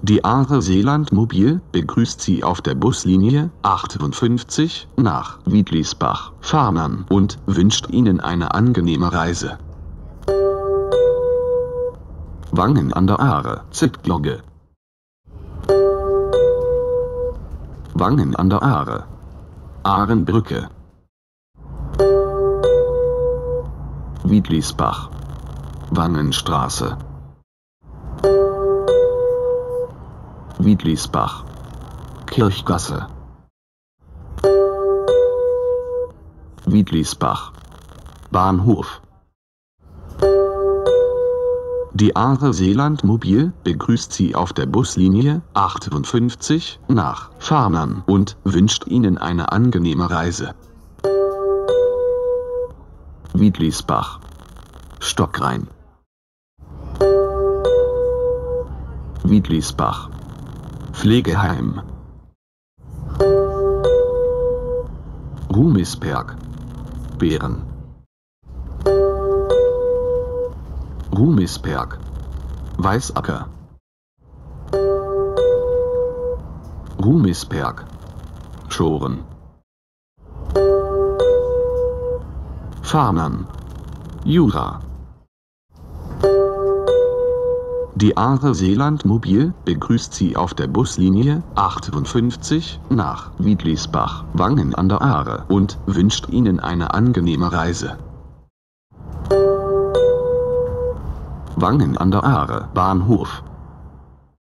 Die Aare Seeland Mobil begrüßt Sie auf der Buslinie 58 nach Wittlisbach-Farnern und wünscht Ihnen eine angenehme Reise. Wangen an der Aare, Zipglogge. Wangen an der Aare. Aarenbrücke. Wittlisbach. Wangenstraße. Wittlisbach. Kirchgasse. Wittlisbach. Bahnhof. Die Aare Seeland Mobil begrüßt Sie auf der Buslinie 58 nach Farnern und wünscht Ihnen eine angenehme Reise. Wittlisbach. Stockrhein. Wittlisbach. Pflegeheim. Rumisberg. Beeren. Rumisberg. Weißacker. Rumisberg. Schoren. Farnern. Jura. Die Aare Seeland Mobil begrüßt Sie auf der Buslinie 58 nach Wittlisbach, Wangen an der Aare und wünscht Ihnen eine angenehme Reise. Wangen an der Aare Bahnhof.